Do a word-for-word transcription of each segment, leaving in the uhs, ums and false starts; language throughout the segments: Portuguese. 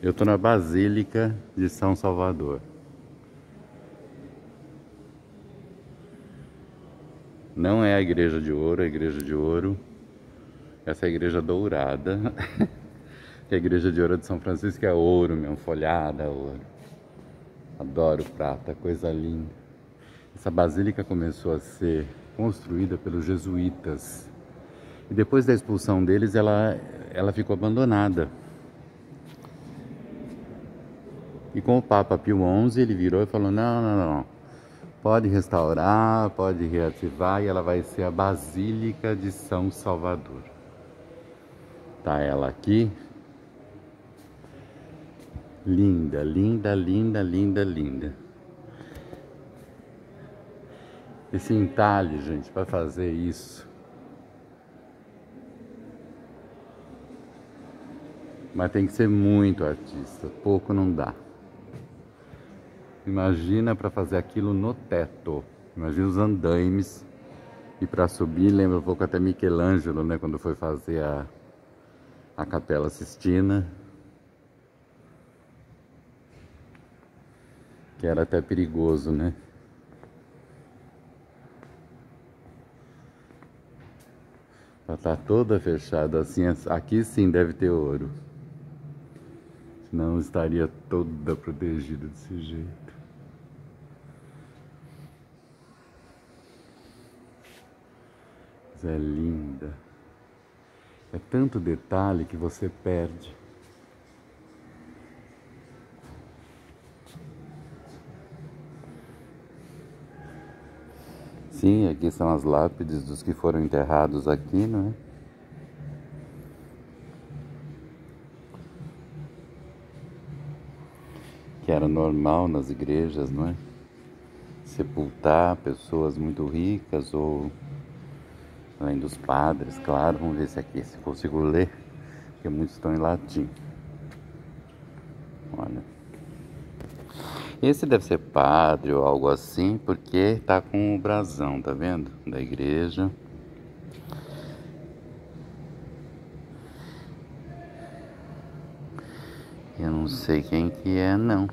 Eu tô na Basílica de São Salvador. Não é a Igreja de Ouro, é a Igreja de Ouro. Essa é a Igreja Dourada. Que é a Igreja de Ouro de São Francisco, que é ouro mesmo, folhada, ouro. Adoro prata, coisa linda. Essa basílica começou a ser construída pelos jesuítas. E depois da expulsão deles, ela, ela ficou abandonada. E com o Papa Pio onze, ele virou e falou, não, não, não, pode restaurar, pode reativar, e ela vai ser a Basílica de São Salvador. Tá ela aqui. Linda, linda, linda, linda, linda. Esse entalhe, gente, para fazer isso. Mas tem que ser muito artista, pouco não dá. Imagina para fazer aquilo no teto. Imagina os andaimes. E para subir, lembra um pouco até Michelangelo, né? Quando foi fazer a, a Capela Sistina. Que era até perigoso, né? Ela tá toda fechada assim. Aqui sim deve ter ouro. Senão estaria toda protegida desse jeito. Mas é linda. É tanto detalhe que você perde. Sim, aqui são as lápides dos que foram enterrados aqui, não é? Que era normal nas igrejas, não é? Sepultar pessoas muito ricas ou além dos padres, claro. Vamos ver se aqui se consigo ler, porque muitos estão em latim. Olha. Esse deve ser padre ou algo assim, porque tá com o brasão, tá vendo? Da igreja. Eu não sei quem que é, não.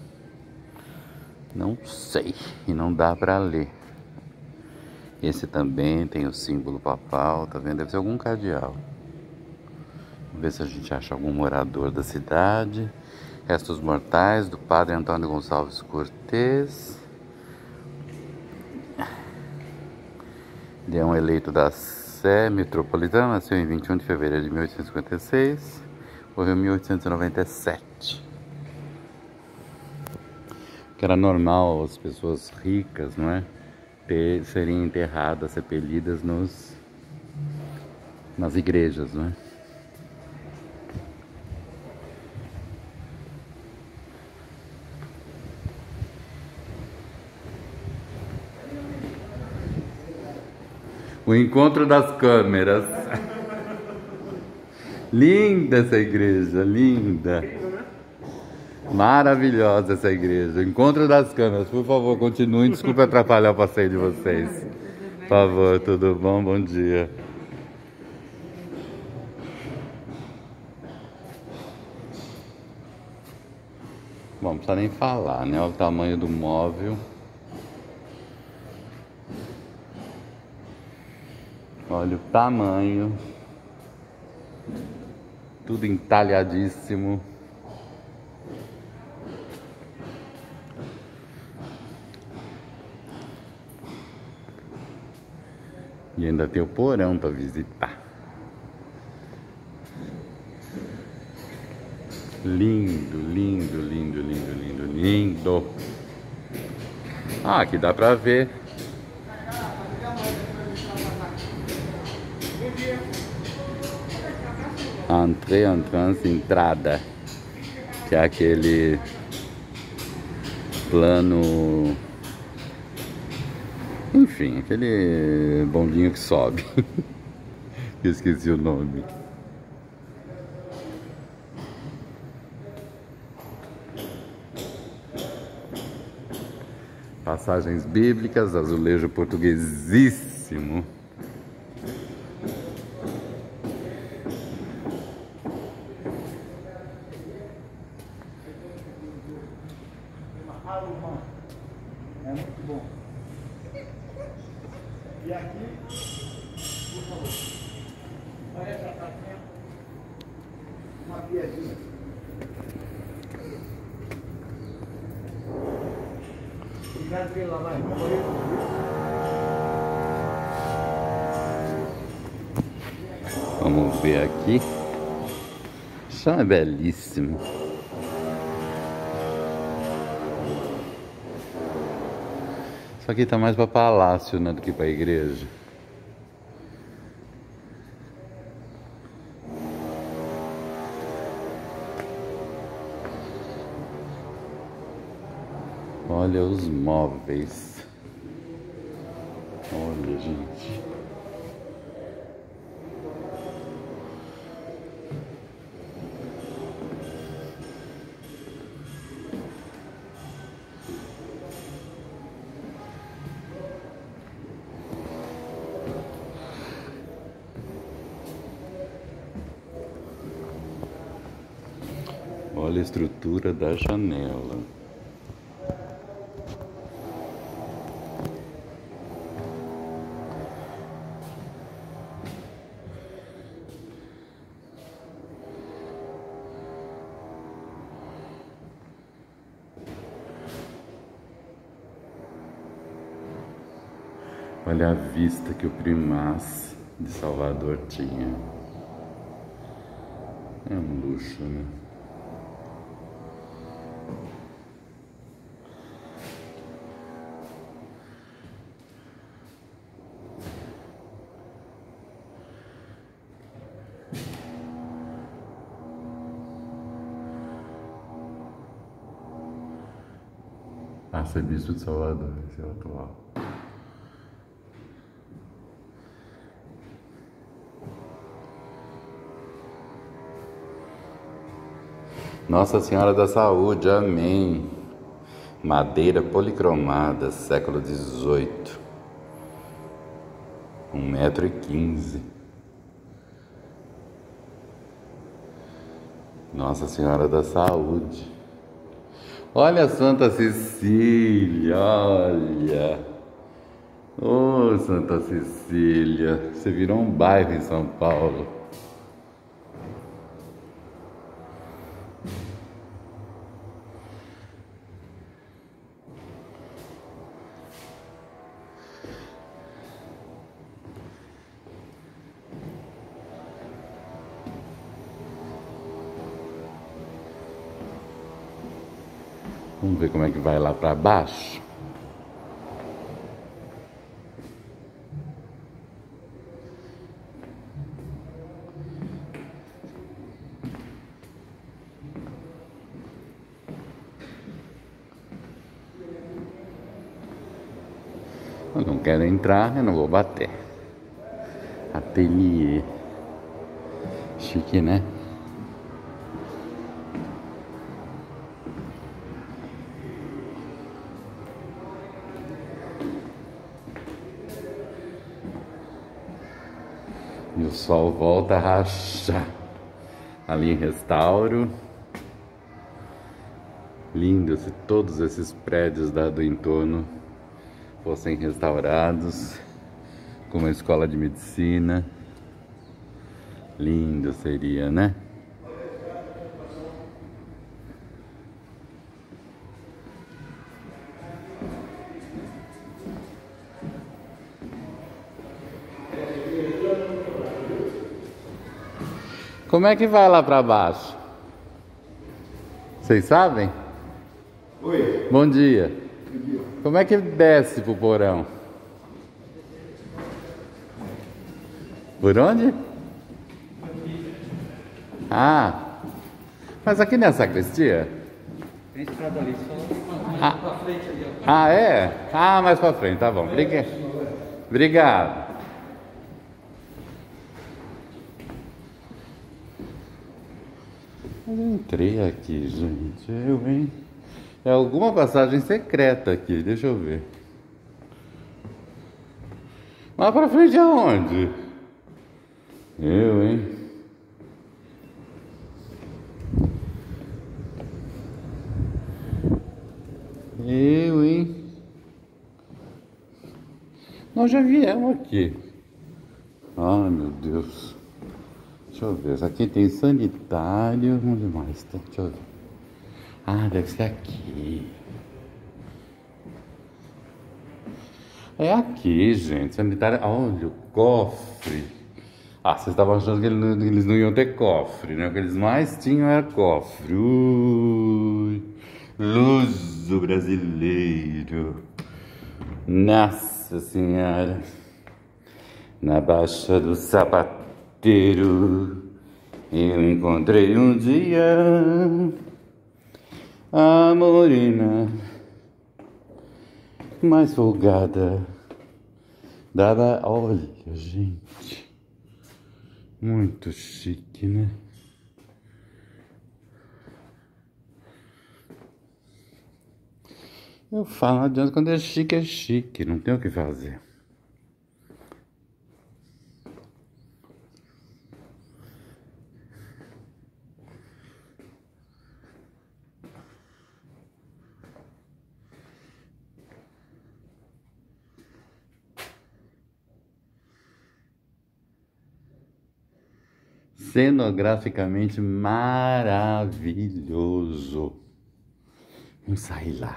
Não sei. E não dá pra ler. Esse também tem o símbolo papal, tá vendo? Deve ser algum cardeal. Vamos ver se a gente acha algum morador da cidade. Restos mortais do padre Antônio Gonçalves Cortez. Ele é um eleito da Sé metropolitana, nasceu em vinte e um de fevereiro de mil oitocentos e cinquenta e seis, morreu em mil oitocentos e noventa e sete. Que era normal as pessoas ricas, não é? Ter, serem enterradas, sepelidas nos, nas igrejas, não é? O encontro das câmeras. Linda essa igreja, linda. Maravilhosa essa igreja. O encontro das câmeras. Por favor, continuem. Desculpe atrapalhar o passeio de vocês. Por favor, tudo bom? Bom dia. Bom, não precisa nem falar, né? Olha o tamanho do móvel. Olha o tamanho. Tudo entalhadíssimo. E ainda tem o porão para visitar. Lindo, lindo, lindo, lindo, lindo, lindo. Ah, aqui dá para ver. Entrée, entrance, entrada, que é aquele plano, enfim, aquele bondinho que sobe. Eu esqueci o nome. Passagens bíblicas, azulejo portuguesíssimo. alemã. É muito bom. E aqui, por favor, olha essa casinha, uma piadinha. Obrigado pela live. Vamos ver aqui. O chão é belíssimo. Isso aqui tá mais para palácio, né, do que para igreja. Olha os móveis. Olha, gente. Olha a estrutura da janela. Olha a vista que o Primaz de Salvador tinha. É um luxo, né? Arcebispo de Salvador, esse é o atual. Nossa Senhora da Saúde, amém. Madeira policromada, século dezoito. Um metro e quinze. Nossa Senhora da Saúde. Olha a Santa Cecília, olha. Ô, Santa Cecília, você virou um bairro em São Paulo. Vamos ver como é que vai lá para baixo. Eu não quero entrar, eu não vou bater. Ateliê. Chique, né? E o sol volta a rachar. Ali em Restauro. Lindo se todos esses prédios do entorno fossem restaurados, com uma escola de medicina. Lindo seria, né? Como é que vai lá para baixo? Vocês sabem? Oi. Bom dia. Bom dia. Como é que desce pro porão? Por onde? Ah, mas aqui não é a sacristia? Tem estrada ali, só Ah. mais pra frente ali, ó. Ah, é? Ah, mais pra frente, tá bom. Obrigado. Obrigado. Eu entrei aqui, gente. Eu, hein? É alguma passagem secreta aqui, deixa eu ver. Lá pra frente aonde? Eu, hein? Nós já viemos aqui. Ai, meu Deus. Deixa eu ver. Aqui tem sanitário. Onde mais? Deixa eu ver. Ah, deve ser aqui. É aqui, gente. Sanitário. Olha o cofre. Ah, vocês estavam achando que eles não iam ter cofre, né? O que eles mais tinham era cofre. Ui. Luso brasileiro. Nossa Senhora. Na Baixa do Sapateiro eu encontrei um dia a morena mais folgada da Ba... Olha, gente, muito chique, né? Eu falo, não adianta, quando é chique, é chique, não tem o que fazer. Cenograficamente maravilhoso. Vamos sair lá.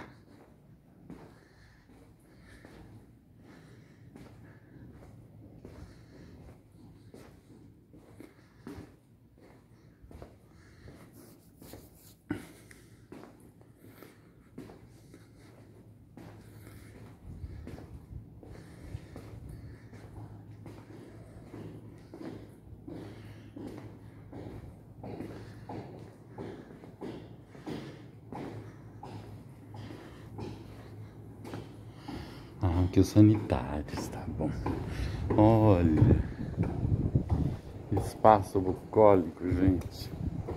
Ah, aqui os sanitários, tá bom. Olha, espaço bucólico, gente.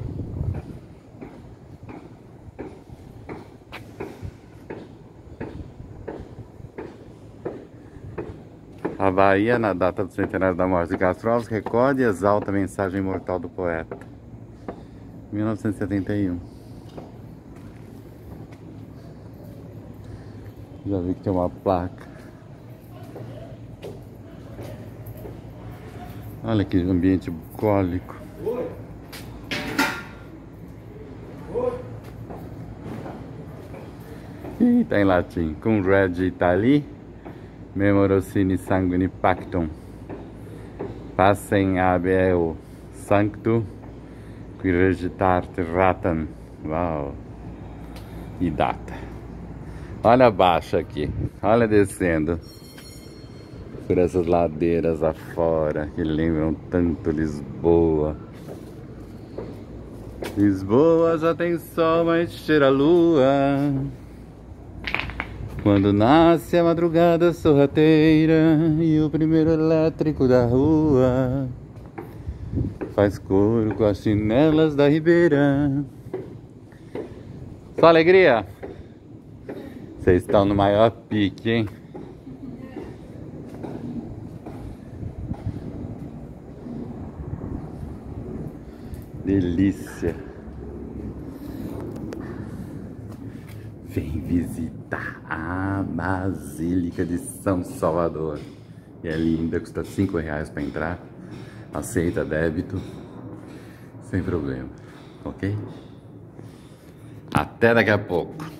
A Bahia, na data do centenário da morte de Castro Alves, recorde e exalta a mensagem imortal do poeta. mil novecentos e setenta e um. Já vi que tem uma placa. Olha que ambiente bucólico. Oi. Oi. Ih, tá em latim. Cum regi Itali, memorosini sanguine pactum. Passem ab eo sancto, qui regitarte ratam. Uau. E data. Olha abaixo aqui. Olha descendo. Por essas ladeiras afora que lembram tanto Lisboa. Lisboa já tem sol, mas cheira a lua. Quando nasce a madrugada sorrateira e o primeiro elétrico da rua faz coro com as chinelas da ribeira. Só alegria? Vocês estão no maior pique, hein? Delícia. Vem visitar a Basílica de São Salvador. E é linda, custa cinco reais para entrar. Aceita débito. Sem problema, ok? Até daqui a pouco.